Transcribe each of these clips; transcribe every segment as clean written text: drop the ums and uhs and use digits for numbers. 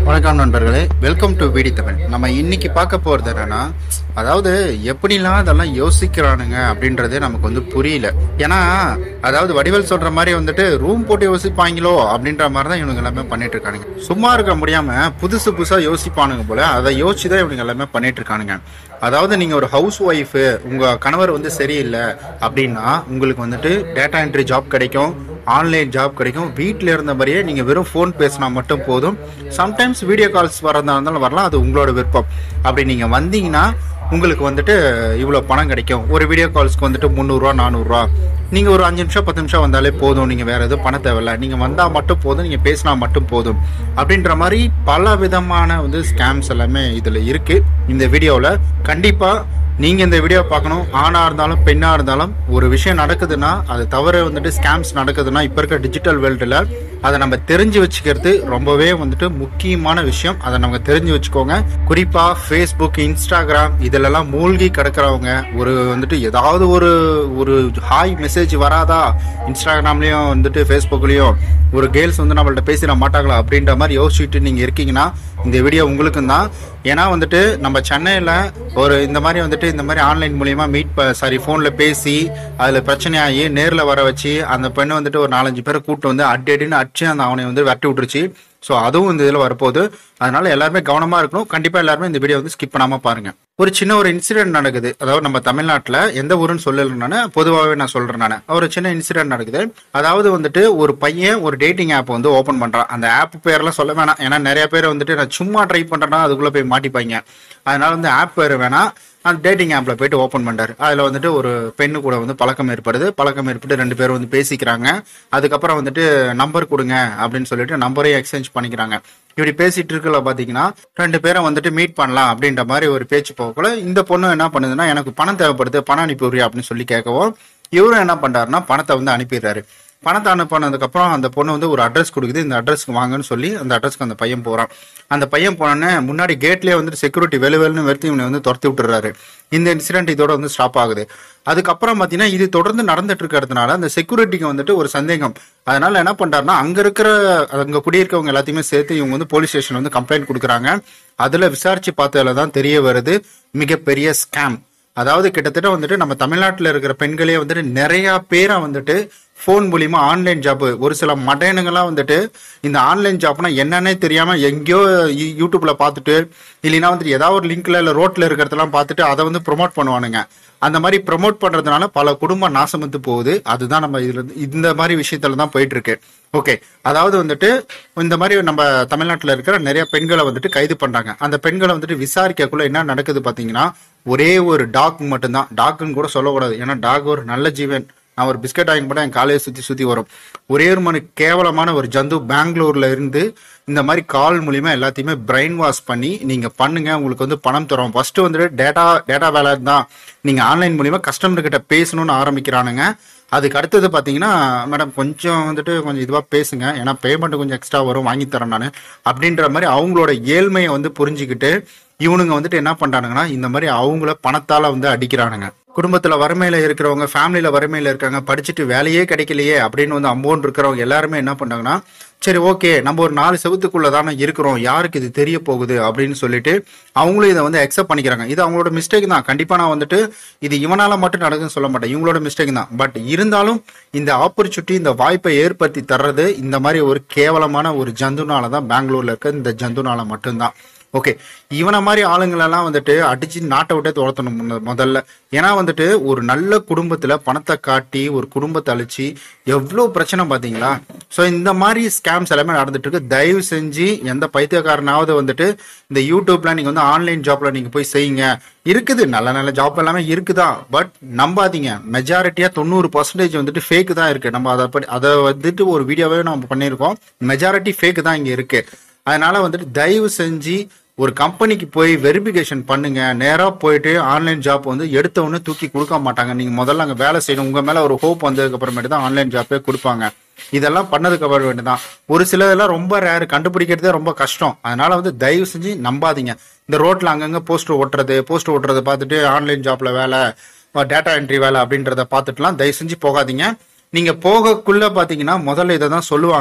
வணக்கம் நண்பர்களே, welcome to வீடி Tamil. நம்ம இன்னைக்கு பார்க்க போறது என்னன்னா, அதாவது எப்படிலாம் அதெல்லாம் யோசிக்கிறானுங்க அப்படின்றதே நமக்கு வந்து புரியல. ஏன்னா அதாவது வடிவேல் சொல்ற மாதிரி வந்துட்டு ரூம் போட்டு யோசிப்பாங்களோ அப்படின்ற மாதிரி தான் இவனுங்க எல்லாமே பண்ணிட்டு இருக்கானுங்க. சும்மா இருக்க முடியாம புதுசு புதுசா யோசிப்பானுங்க போல, அதை யோசிச்சுதான் இவனுங்க எல்லாமே பண்ணிட்டு இருக்கானுங்க. அதாவது நீங்க ஒரு ஹவுஸ் ஒய்ஃபு, உங்க கணவர் வந்து சரியில்லை அப்படின்னா உங்களுக்கு வந்துட்டு டேட்டா என்ட்ரி ஜாப் கிடைக்கும், ஆன்லைன் ஜாப் கிடைக்கும். வீட்டில் இருந்த மாதிரியே நீங்கள் வெறும் ஃபோன் பேசினா மட்டும் போதும். சம்டைம்ஸ் வீடியோ கால்ஸ் வரதா இருந்தாலும் வரலாம், அது உங்களோட விருப்பம். அப்படி நீங்கள் வந்தீங்கன்னா உங்களுக்கு வந்துட்டு இவ்வளோ பணம் கிடைக்கும். ஒரு வீடியோ கால்ஸ்க்கு வந்துட்டு 300 400. நீங்கள் ஒரு 5 நிமிஷம் 10 நிமிஷம் வந்தாலே போதும், நீங்கள் வேறு எதுவும் பண்ண தேவையில்லை, நீங்கள் வந்தால் மட்டும் போதும், நீங்கள் பேசினா மட்டும் போதும் அப்படின்ற மாதிரி பல விதமான வந்து ஸ்கேம்ஸ் எல்லாமே இதில் இருக்குது. இந்த வீடியோவில் கண்டிப்பாக நீங்கள் இந்த வீடியோ பார்க்கணும். ஆணாக இருந்தாலும் பெண்ணாக இருந்தாலும் ஒரு விஷயம் நடக்குதுன்னா, அது தவிர வந்துட்டு ஸ்கேம்ஸ் நடக்குதுன்னா இப்போ இருக்க டிஜிட்டல் வேர்ல்டில் அதை நம்ம தெரிஞ்சு வச்சுக்கிறது ரொம்பவே வந்துட்டு முக்கியமான விஷயம். அதை நம்ம தெரிஞ்சு வச்சுக்கோங்க. குறிப்பாக ஃபேஸ்புக், இன்ஸ்டாகிராம் இதிலெல்லாம் மூழ்கி கிடக்கிறவங்க, ஒரு வந்துட்டு ஏதாவது ஒரு ஹாய் மெசேஜ் வராதா இன்ஸ்டாகிராம்லேயும் வந்துட்டு ஃபேஸ்புக்லேயும், ஒரு கேர்ள்ஸ் வந்து நம்மள்ட்ட பேசிட மாட்டாங்களா அப்படின்ற மாதிரி யோசிச்சுட்டு நீங்கள் இருக்கீங்கன்னா இந்த வீடியோ உங்களுக்கும் தான். ஏன்னா வந்துட்டு நம்ம சென்னையில் இந்த மாதிரி ஆன்லைன் மூலியமா ஃபோனில் பேசி அதில் பிரச்சனையாகி நேரில் வர வச்சு அந்த பெண்ணை வந்துட்டு ஒரு 4-5 பேரை கூப்பிட்டு வந்து அடின்னு அடிச்சு அந்த அவனை வந்து விரட்டி விட்டுருச்சு. ஸோ அதுவும் இந்த இதில் வரப்போகுது. அதனால எல்லாருமே கவனமாக இருக்கணும். கண்டிப்பாக எல்லாருமே இந்த வீடியோ வந்து ஸ்கிப் பண்ணாமல் பாருங்க. ஒரு சின்ன ஒரு இன்சிடென்ட் நடக்குது. அதாவது நம்ம தமிழ்நாட்டில் எந்த ஊருன்னு சொல்லலைன்னு பொதுவாகவே நான் சொல்கிறேன். நான் ஒரு சின்ன இன்சிடென்ட் நடக்குது. அதாவது வந்துட்டு ஒரு பையன் ஒரு டேட்டிங் ஆப் வந்து ஓப்பன் பண்ணுறான். அந்த ஆப் பேரெல்லாம் சொல்ல வேணாம், ஏன்னா நிறைய பேர் வந்துட்டு நான் சும்மா ட்ரை பண்ணுறேன்னா அதுக்குள்ளே போய் மாட்டிப்பாங்க. அதனால வந்து ஆப் பேர் வேணாம். அந்த டேட்டிங் ஆப்பில் போயிட்டு ஓப்பன் பண்ணுறாரு. அதில் வந்துட்டு ஒரு பெண்ணு கூட வந்து பழக்கம் ஏற்பட்டு 2 பேரும் வந்து பேசிக்கிறாங்க. அதுக்கப்புறம் வந்துட்டு நம்பர் கொடுங்க அப்படின்னு சொல்லிட்டு நம்பரையும் எக்ஸ்சேஞ்ச் பண்ணிக்கிறாங்க. இப்படி பேசிட்டு இருக்கல பார்த்தீங்கன்னா 2 பேரை வந்துட்டு மீட் பண்ணலாம் அப்படின்ற மாதிரி ஒரு பேச்சு போகக்குள்ள இந்த பொண்ணு என்ன பண்ணுதுன்னா, எனக்கு பணம் தேவைப்படுது, பணம் அனுப்பிடுறியா அப்படின்னு சொல்லி கேட்கவும் இவரும் என்ன பண்ணுறாருன்னா பணத்தை வந்து அனுப்பிடுறாரு. பணத்தை அனுப்பினதுக்கப்புறம் அந்த பொண்ணு வந்து ஒரு அட்ரஸ் கொடுக்குது. இந்த அட்ரஸ்க்கு வாங்கன்னு சொல்லி அந்த அட்ரஸ்க்கு அந்த பையன் போகிறான். அந்த பையன் போனோன்னே முன்னாடி கேட்லேயே வந்துட்டு செக்யூரிட்டி வெளுன்னு வெறுத்து இவனை வந்து துரத்தி விட்டுறாரு. இந்த இன்சிடென்ட் இதோட வந்து ஸ்டாப் ஆகுது. அதுக்கப்புறம் பார்த்தீங்கன்னா இது தொடர்ந்து நடந்துட்டு இருக்கிறதுனால அந்த செக்யூரிட்டிக்கு வந்துட்டு ஒரு சந்தேகம். அதனால என்ன பண்ணுறாருன்னா அங்கே குடியிருக்கவங்க எல்லாத்தையுமே சேர்த்து இவங்க வந்து போலீஸ் ஸ்டேஷன் வந்து கம்ப்ளைண்ட் கொடுக்குறாங்க. அதில் விசாரிச்சு பார்த்ததுல தான் தெரிய வருது மிகப்பெரிய ஸ்கேம். அதாவது கிட்டத்தட்ட வந்துட்டு நம்ம தமிழ்நாட்டில் இருக்கிற பெண்களே வந்துட்டு நிறைய பேரை வந்துட்டு ஃபோன் மூலியமா ஆன்லைன் ஜாப், ஒரு சில மடையனுங்கெல்லாம் வந்துட்டு இந்த ஆன்லைன் ஜாப்னா என்னன்னே தெரியாம எங்கேயோ யூடியூப்ல பார்த்துட்டு இல்லைன்னா வந்துட்டு ஏதாவது ஒரு லிங்க்ல இல்லை ரோட்ல இருக்கிறதெல்லாம் பார்த்துட்டு அதை வந்து ப்ரொமோட் பண்ணுவானுங்க. அந்த மாதிரி ப்ரொமோட் பண்றதுனால பல குடும்பம் நாசமத்து போகுது. அதுதான் நம்ம இதுல இந்த மாதிரி விஷயத்துல தான் போயிட்டு இருக்கு. ஓகே, அதாவது வந்துட்டு இந்த மாதிரி நம்ம தமிழ்நாட்டில் இருக்கிற நிறைய பெண்களை வந்துட்டு கைது பண்றாங்க. அந்த பெண்களை வந்துட்டு விசாரிக்கக்குள்ள என்ன நடக்குது பாத்தீங்கன்னா, ஒரே ஒரு டாக் மட்டும்தான், டாக்னு கூட சொல்லக்கூடாது, ஏன்னா டாக் ஒரு நல்ல ஜீவன். நான் ஒரு பிஸ்கட் வாங்கி போட்டால் என் காலையை சுற்றி வரும். ஒரே ஒரு கேவலமான ஒரு ஜந்து பெங்களூர்ல இருந்து இந்த மாதிரி கால் மூலியமா எல்லாத்தையுமே பிரெயின் வாஷ் பண்ணி நீங்க பண்ணுங்க, உங்களுக்கு வந்து பணம் தரும். ஃபர்ஸ்ட் வந்துட்டு டேட்டா வேலை தான், நீங்க ஆன்லைன் மூலியமா கஸ்டமர் கிட்ட பேசணும்னு ஆரம்பிக்கிறானுங்க. அதுக்கு அடுத்தது பார்த்தீங்கன்னா, மேடம் கொஞ்சம் இதுவாக பேசுங்க, ஏன்னா பேமெண்ட் கொஞ்சம் எக்ஸ்ட்ரா வரும், வாங்கி தரேன் நான் அப்படின்ற மாதிரி அவங்களோட ஏழ்மையை வந்து புரிஞ்சுக்கிட்டு இவனுங்க வந்துட்டு என்ன பண்றானுங்கன்னா, இந்த மாதிரி அவங்கள பணத்தால வந்து அடிக்கிறானுங்க. குடும்பத்துல வறுமையில இருக்கிறவங்க, ஃபேமிலியில வறுமையில இருக்காங்க, படிச்சுட்டு வேலையே கிடைக்கலையே அப்படின்னு வந்து அம்போன் இருக்கிறவங்க எல்லாருமே என்ன பண்றாங்கன்னா, சரி ஓகே நம்ம ஒரு 4 செவத்துக்குள்ள தானே இருக்கிறோம், யாருக்கு இது தெரிய போகுது அப்படின்னு சொல்லிட்டு அவங்களும் இதை வந்து அக்செப்ட் பண்ணிக்கிறாங்க. இது அவங்களோட மிஸ்டேக் தான். கண்டிப்பா நான் வந்துட்டு இது இவனால மட்டும் நடக்குதுன்னு சொல்ல மாட்டேன், இவங்களோட மிஸ்டேக் தான். பட் இருந்தாலும் இந்த ஆப்பர்ச்சுனிட்டி, இந்த வாய்ப்பை ஏற்படுத்தி தர்றது இந்த மாதிரி ஒரு கேவலமான ஒரு ஜந்துனால தான், பெங்களூர்ல இருக்க இந்த ஜந்துனால மட்டும்தான். ஓகே, இவனை மாதிரி ஆளுங்களெல்லாம் வந்துட்டு அடிச்சு நாட்டை விட்டே துரத்தணும் முதல்ல. ஏன்னா வந்துட்டு ஒரு நல்ல குடும்பத்துல பணத்தை காட்டி ஒரு குடும்பத்தை அழிச்சு எவ்வளோ பிரச்சனை பார்த்தீங்களா. ஸோ இந்த மாதிரி ஸ்கேம்ஸ் எல்லாமே நடந்துட்டு இருக்கு. தயவு செஞ்சு எந்த பைத்தியக்காரனாவது வந்துட்டு இந்த யூடியூப்ல நீங்க வந்து ஆன்லைன் ஜாப்ல நீங்க போய் செய்யுங்க. இருக்குது, நல்ல நல்ல ஜாப் எல்லாமே இருக்குதான், பட் நம்பாதீங்க. மெஜாரிட்டியா 90% வந்துட்டு ஃபேக் தான் இருக்கு. நம்ம அதை வந்துட்டு ஒரு வீடியோவே நம்ம பண்ணியிருக்கோம். மெஜாரிட்டி ஃபேக் தான் இங்க இருக்கு. அதனால வந்துட்டு தயவு செஞ்சு ஒரு கம்பெனிக்கு போய் வெரிஃபிகேஷன் பண்ணுங்க. நேராக போயிட்டு ஆன்லைன் ஜாப் வந்து எடுத்தவொன்னு தூக்கி கொடுக்க மாட்டாங்க. நீங்க முதல்ல அங்கே வேலை செய்யணும். உங்க மேல ஒரு ஹோப் வந்ததுக்கு அப்புறமேட்டு தான் ஆன்லைன் ஜாப்பே கொடுப்பாங்க. இதெல்லாம் பண்ணதுக்கு அப்புறம் வேண்டியதான். ஒரு சிலதெல்லாம் ரொம்ப ரேர், கண்டுபிடிக்கிறதே ரொம்ப கஷ்டம். அதனால வந்து தயவு செஞ்சு நம்பாதீங்க. இந்த ரோட்ல அங்கங்க போஸ்டர் ஓட்டுறதை பார்த்துட்டு ஆன்லைன் ஜாப்ல வேலை, டேட்டா என்ட்ரி வேலை அப்படின்றத பார்த்துட்டுலாம் தயவு செஞ்சு போகாதீங்க. நீங்க போகக்குள்ள பாத்தீங்கன்னா முதல்ல இதை தான் சொல்லுவாங்க,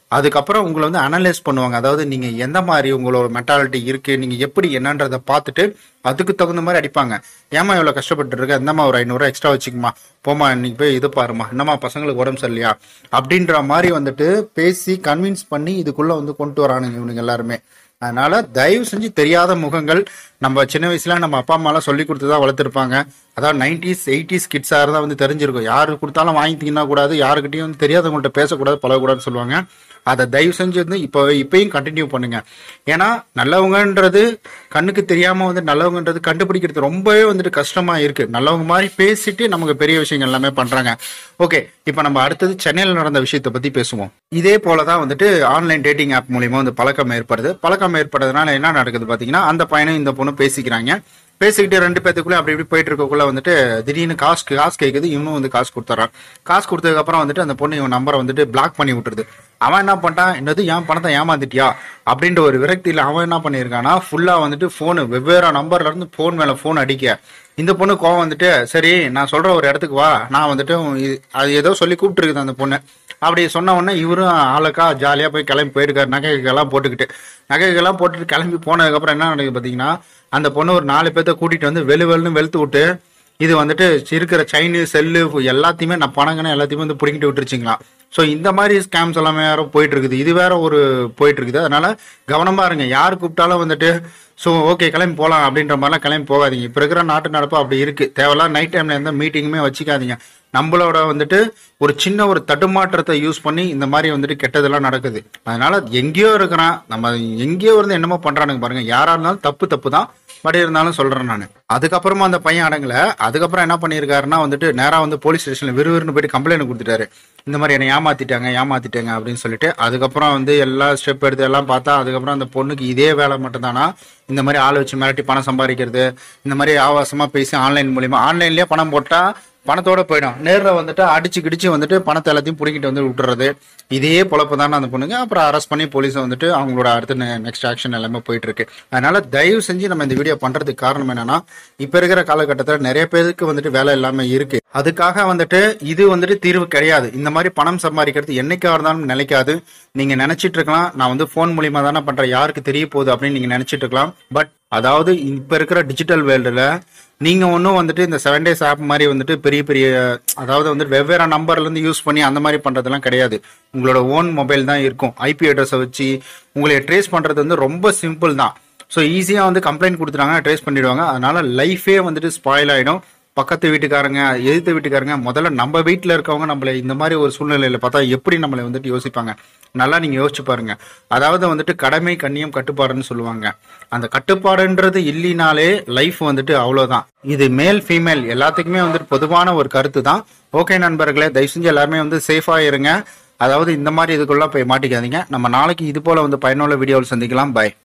அதுக்கப்புறம் உங்களை வந்து அனலைஸ் பண்ணுவாங்க. அதாவது நீங்க எந்த மாதிரி உங்களோட மென்டாலிட்டி இருக்கு, நீங்க எப்படி என்னன்றதை பார்த்துட்டு அதுக்கு தகுந்த மாதிரி அடிப்பாங்க. ஏமா இவ்வளவு கஷ்டப்பட்டு இருக்க, இந்தமா ஒரு 500 எக்ஸ்ட்ரா வச்சுக்குமா, போமா இன்னைக்கு போய் இது பாருமா, என்னமா பசங்களுக்கு உடம்பு சரியில்லையா அப்படின்ற மாதிரி வந்துட்டு பேசி கன்வின்ஸ் பண்ணி இதுக்குள்ள வந்து கொண்டு வரானுங்க இவனுங்க எல்லாருமே. அதனால தயவு செஞ்சு தெரியாத முகங்கள், நம்ம சின்ன வயசுல நம்ம அப்பா அம்மா எல்லாம் சொல்லி கொடுத்துதான் வளர்த்துருப்பாங்க. அதாவது 90s 80s கிட்ஸா இருந்தா வந்து தெரிஞ்சிருக்கும், யாரு கொடுத்தாலும் வாங்கிட்டீங்கன்னா கூடாது, யாருக்கிட்டையும் வந்து தெரியாதவங்கள்ட்ட பேசக்கூடாது பழகக்கூடாதுன்னு சொல்லுவாங்க. அதை தயவு செஞ்சு வந்து இப்பயும் கண்டினியூ பண்ணுங்க. ஏன்னா நல்லவங்கன்றது கண்ணுக்கு தெரியாம வந்து நல்லவங்கன்றது கண்டுபிடிக்கிறது ரொம்பவே வந்துட்டு கஷ்டமா இருக்கு. நல்லவங்க மாதிரி பேசிட்டு நமக்கு பெரிய விஷயங்கள் எல்லாமே பண்றாங்க. ஓகே, இப்ப நம்ம அடுத்தது சென்னையில் நடந்த விஷயத்தை பத்தி பேசுவோம். இதே போலதான் வந்துட்டு ஆன்லைன் டேட்டிங் ஆப் மூலியமா வந்து பழக்கம் ஏற்படுறதுனால என்ன நடக்குது பாத்தீங்கன்னா, அந்த பையனும் இந்த பொண்ணும் பேசிக்கிறாங்க. பேசிக்கிட்டு 2 பேத்துக்குள்ள அப்படி இப்படி போயிட்டு இருக்கக்குள்ள வந்துட்டு திடீர்னு காசு கேட்குது. இவனும் வந்து காசு கொடுத்துறான். காசு கொடுத்ததுக்கு அப்புறம் வந்துட்டு அந்த பொண்ணு இவன் நம்பரை வந்துட்டு பிளாக் பண்ணி விட்டுருது. அவன் என்ன பண்ணிட்டான், என்னது என் பணத்தை ஏமாத்திட்டியா அப்படின்ற ஒரு விரக்தியில அவன் என்ன பண்ணியிருக்கானா, ஃபுல்லா வந்துட்டு போனு வெவ்வேறு நம்பர்ல இருந்து போன் மேல போன் அடிக்க, இந்த பொண்ணு கோவம் வந்துட்டு, சரி நான் சொல்ற ஒரு இடத்துக்கு வா, நான் வந்துட்டு அது ஏதோ சொல்லி கூப்பிட்டு இருக்குது அந்த பொண்ணு. அப்படி சொன்ன உடனே இவரும் ஆளுக்கா ஜாலியா போய் கிளம்பி போயிருக்காரு. நகைகள்லாம் போட்டுட்டு கிளம்பி போனதுக்கு அப்புறம் என்ன நடக்குது பாத்தீங்கன்னா, அந்த பொண்ணு ஒரு 4 பேர்த்த கூட்டிட்டு வந்து வெளுன்னு வெளுத்து விட்டு, இது வந்துட்டு இருக்கிற செயின் செல்லு எல்லாத்தையுமே நான் பணங்கன்னு எல்லாத்தையுமே வந்து பிடிக்கிட்டு விட்டுருச்சுங்களா. ஸோ இந்த மாதிரி ஸ்கேம்ஸ் எல்லாமே வேற போயிட்டு இருக்குது. இது வேற ஒரு போயிட்டு இருக்குது. அதனால கவனமா இருங்க. யார் கூப்பிட்டாலும் வந்துட்டு ஸோ ஓகே கிளம்பி போகலாம் அப்படின்ற மாதிரிலாம் கிளம்பி போகாதீங்க. இப்போ இருக்கிற நாட்டு நடப்பு அப்படி இருக்கு. தேவையில்லாம் நைட் டைம்ல எந்த மீட்டிங்குமே வச்சுக்காதீங்க. நம்மளோட வந்துட்டு ஒரு சின்ன ஒரு தடுமாற்றத்தை யூஸ் பண்ணி இந்த மாதிரி வந்துட்டு கெட்டதெல்லாம் நடக்குது. அதனால எங்கேயோ இருக்கிறான், நம்ம எங்கேயோ இருந்து என்னமோ பண்றானுங்க பாருங்க. யாரா இருந்தாலும் தப்பு தான், பட் இருந்தாலும் சொல்றேன் நான். அதுக்கப்புறமா அந்த பையன் அடங்கல. அதுக்கப்புறம் என்ன பண்ணியிருக்காருன்னா வந்துட்டு நேரா வந்து போலீஸ் ஸ்டேஷன்ல விறுவிறுன்னு போயிட்டு கம்ப்ளைண்ட் கொடுத்துட்டாரு. இந்த மாதிரி என்னை ஏமாத்திட்டாங்க அப்படின்னு சொல்லிட்டு. அதுக்கப்புறம் வந்து எல்லா ஸ்டெப் எடுத்து எல்லாம் பார்த்தா, அதுக்கப்புறம் அந்த பொண்ணுக்கு இதே வேலை மட்டும் தானா, இந்த மாதிரி ஆள் வச்சு மிரட்டி பணம் சம்பாதிக்கிறது, இந்த மாதிரி ஆபாசமா பேசி ஆன்லைன்லயே பணம் போட்டா பணத்தோட போயிடும். நேரில் வந்துட்டு அடிச்சு கிடிச்சு வந்துட்டு பணத்தை எல்லாத்தையும் பிடிக்கிட்டு வந்து விட்டுறது. இதே பொழப்பு தானே அந்த பொண்ணுங்க. அப்புறம் அரெஸ்ட் பண்ணி போலீஸை வந்துட்டு அவங்களோட அடுத்த நெக்ஸ்ட் ஆக்ஷன் எல்லாமே போயிட்டு இருக்கு. அதனால தயவு செஞ்சு நம்ம இந்த வீடியோ பண்றதுக்கு காரணம் என்னன்னா, இப்ப இருக்கிற காலகட்டத்தில் நிறைய பேருக்கு வந்துட்டு வேலை இல்லாம இருக்கு. அதுக்காக வந்துட்டு இது வந்துட்டு தீர்வு கிடையாது. இந்த மாதிரி பணம் சம்பாதிக்கிறது என்னைக்கா இருந்தாலும் நிலைக்காது. நீங்க நினைச்சிட்டு இருக்கலாம், நான் வந்து போன் மூலியமா தானே பண்றேன், யாருக்கு தெரிய போகுது அப்படின்னு நீங்க நினைச்சிட்டு இருக்கலாம். பட் அதாவது இப்ப இருக்கிற டிஜிட்டல் வேர்ல்டுல நீங்க ஒன்றும் வந்துட்டு இந்த 7 days ஆப் மாதிரி வந்துட்டு பெரிய அதாவது வந்து வெவ்வேறு நம்பர்ல இருந்து யூஸ் பண்ணி அந்த மாதிரி பண்றதெல்லாம் கிடையாது. உங்களோட ஓன் மொபைல் தான் இருக்கும். ஐபி அட்ரஸை வச்சு உங்களை ட்ரேஸ் பண்றது வந்து ரொம்ப சிம்பிள் தான். ஸோ ஈஸியா வந்து கம்ப்ளைண்ட் கொடுத்துட்டாங்க, ட்ரேஸ் பண்ணிடுவாங்க. அதனால லைஃபே வந்துட்டு ஸ்பாயில் ஆயிடும். பக்கத்து வீட்டுக்காரங்க, எதிர்த்து வீட்டுக்காரங்க, முதல்ல நம்ம வீட்டில் இருக்கவங்க நம்மளை இந்த மாதிரி ஒரு சூழ்நிலையில பார்த்தா எப்படி நம்மளை வந்துட்டு யோசிப்பாங்க. நல்லா நீங்க யோசிச்சு பாருங்க. அதாவது வந்துட்டு கடமை கண்ணியம் கட்டுப்பாடுன்னு சொல்லுவாங்க. அந்த கட்டுப்பாடுன்றது இல்லைனாலே லைஃப் வந்துட்டு அவ்வளவுதான். இது மேல் ஃபீமேல் எல்லாத்துக்குமே வந்துட்டு பொதுவான ஒரு கருத்து தான். ஓகே நண்பர்களே, தயவு செஞ்சு எல்லாருமே வந்து சேஃபா இருங்க. அதாவது இந்த மாதிரி இதுக்குள்ள போய் மாட்டிக்காதீங்க. நம்ம நாளைக்கு இது போல வந்து பயனுள்ள வீடியோவில் சந்திக்கலாம். பாய்.